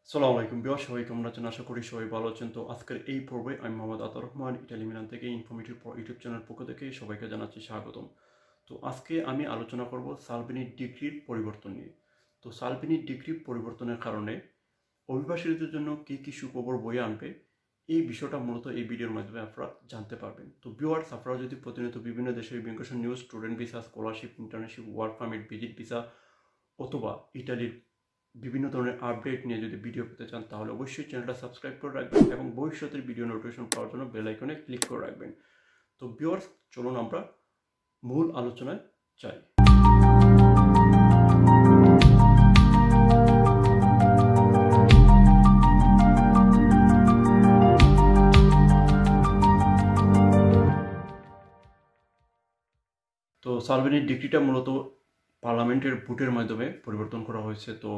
আসসালামু আলাইকুম বিয়ার সবাই কেমন আছেন আশা করি সবাই ভালো আছেন। তো আজকের এই পর্বে আমি মোহাম্মদ আতাউর রহমান ইটালি মিলান থেকে ইনফরমেটিভ ইউটিউব চ্যানেল পক্ষ থেকে সবাইকে জানাচ্ছি স্বাগতম। তো আজকে আমি আলোচনা করব সালভিনি ডিগ্রির পরিবর্তন নিয়ে। তো সালভিনি ডিগ্রি পরিবর্তনের কারণে অভিবাসীদের জন্য কী কী সুখবর বয়ে আনবে এই বিষয়টা মূলত এই ভিডিওর মাধ্যমে আপনারা জানতে পারবেন। তো ভিউয়ার্স, আপনারা যদি প্রতিনিয়ত বিভিন্ন দেশের immigration news, student visa, scholarship, internship, work permit, visit visa অথবা ইটালির বিভিন্ন ধরনের আপডেট নিয়ে যদি ভিডিও পেতে চান তাহলে অবশ্যই চ্যানেলটা সাবস্ক্রাইব করে রাখবেন এবং ভবিষ্যতের ভিডিও নোটিফিকেশন পাওয়ার জন্য বেল আইকনে ক্লিক করে রাখবেন। তো ভিউয়ার্স, চলুন আমরা মূল আলোচনায় যাই। তো সালভিনি ডিগ্রিটা মূলত পার্লামেন্টের ভোটের মাধ্যমে পরিবর্তন করা হয়েছে। তো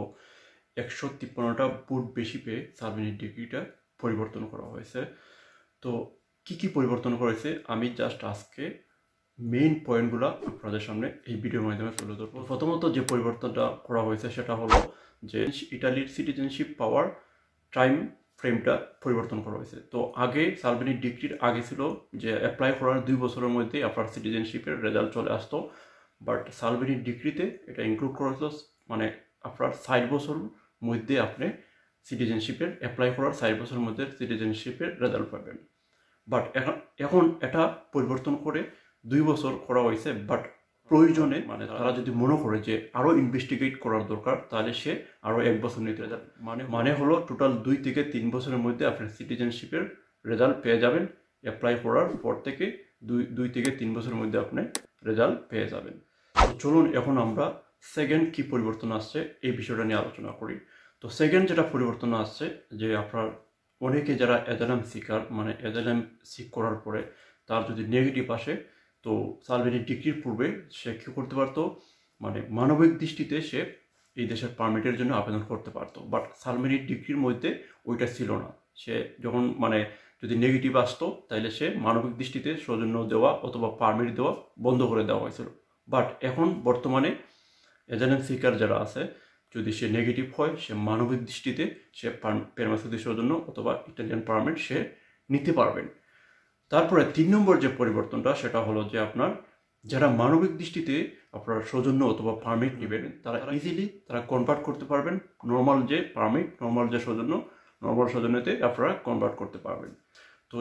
153টা ভোট বেশি পেয়ে সালভিনি ডিগ্রিটা পরিবর্তন করা হয়েছে। তো কি কি পরিবর্তন করেছে আমি জাস্ট আজকে মেইন পয়েন্টগুলো আপনাদের সামনে এই ভিডিওর মাধ্যমে তুলে ধরবো। প্রথমত যে পরিবর্তনটা করা হয়েছে সেটা হলো যে ইটালির সিটিজেনশিপ পাওয়ার টাইম ফ্রেমটা পরিবর্তন করা হয়েছে। তো আগে সালভিনি ডিগ্রির আগে ছিল যে অ্যাপ্লাই করার 2 বছরের মধ্যে আপনার সিটিজেনশিপের রেজাল্ট চলে আসতো, বাট সালভিনি ডিগ্রিতে এটা ইনক্লুড করা হয়েছিল মানে আপনার 60 বছর মধ্যে আপনি সিটিজেনশিপের অ্যাপ্লাই করার 60 বছরের মধ্যে সিটিজেনশিপের রেজাল্ট পাবেন। বাট এখন এটা পরিবর্তন করে 2 বছর করা হয়েছে। বাট প্রয়োজনে মানে তারা যদি মনে করে যে আরও ইনভেস্টিগেট করার দরকার তাহলে সে আরও 1 বছর নিতে যাবে। মানে হলো টোটাল 2 থেকে 3 বছরের মধ্যে আপনি সিটিজেনশিপের রেজাল্ট পেয়ে যাবেন। অ্যাপ্লাই করার পর থেকে 2 থেকে 3 বছরের মধ্যে আপনি রেজাল্ট পেয়ে যাবেন। তো চলুন এখন আমরা সেকেন্ড কি পরিবর্তন আসছে এই বিষয়টা নিয়ে আলোচনা করি। তো সেকেন্ড যেটা পরিবর্তন আসছে যে আপনার অনেকে যারা অ্যাজাইলাম সিকার মানে অ্যাজাইলাম সিক করার পরে তার যদি নেগেটিভ আসে তো সালভিনি ডিগ্রির পূর্বে সে কী করতে পারতো, মানে মানবিক দৃষ্টিতে সে এই দেশের পারমিটের জন্য আবেদন করতে পারতো। বাট সালভিনি ডিগ্রির মধ্যে ওইটা ছিল না। সে যখন মানে যদি নেগেটিভ আসতো তাহলে সে মানবিক দৃষ্টিতে সৌজন্য দেওয়া অথবা পারমিট দেওয়া বন্ধ করে দেওয়া হয়েছিল। বাট এখন বর্তমানে অ্যাজাইলাম সিকার যারা আছে যদি সে নেগেটিভ হয় সে মানবিক দৃষ্টিতে সে পেরমাসুদি সৌজন্য অথবা ইটালিয়ান পারমিট সে নিতে পারবেন। তারপরে 3 নম্বর যে পরিবর্তনটা সেটা হলো যে আপনার যারা মানবিক দৃষ্টিতে আপনার সৌজন্য অথবা পারমিট নেবেন তারা ইজিলি তারা কনভার্ট করতে পারবেন নর্মাল যে পারমিট, নর্মাল যে সৌজন্য, নর্মাল সৌজন্যতে আপনারা কনভার্ট করতে পারবেন। তো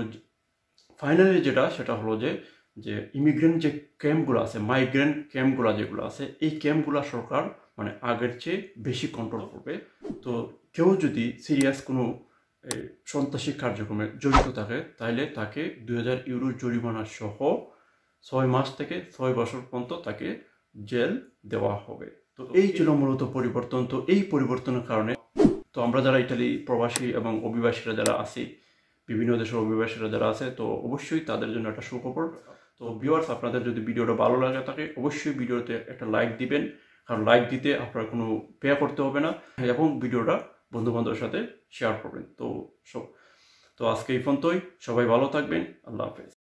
ফাইনালি যেটা সেটা হলো যে ইমিগ্রেন্ট যে ক্যাম্পগুলো আছে, মাইগ্রেন্ট ক্যাম্পগুলো যেগুলো আছে, এই ক্যাম্পগুলো সরকার মানে আগের চেয়ে বেশি কন্ট্রোল করবে। তো কেউ যদি সিরিয়াস কোনো সন্ত্রাসী কার্যক্রমে জড়িত থাকে তাহলে তাকে 2000 ইউরো জরিমানা সহ 6 মাস থেকে 6 বছর পর্যন্ত তাকে জেল দেওয়া হবে। তো এই ছিল মূলত পরিবর্তন। তো এই পরিবর্তনের কারণে তো আমরা যারা ইটালি প্রবাসী এবং অভিবাসীরা যারা আছি, বিভিন্ন দেশের অভিবাসীরা যারা আছে, তো অবশ্যই তাদের জন্য একটা সুখবর। তো ভিউয়ার্স, আপনাদের যদি ভিডিওটা ভালো লাগে থাকে অবশ্যই ভিডিওতে একটা লাইক দিবেন, কারণ লাইক দিতে আপনার কোনো পে করতে হবে না, এবং ভিডিওটা বন্ধুবান্ধবের সাথে শেয়ার করবেন। তো আজকে এই পর্যন্তই, সবাই ভালো থাকবেন, আল্লাহ হাফেজ।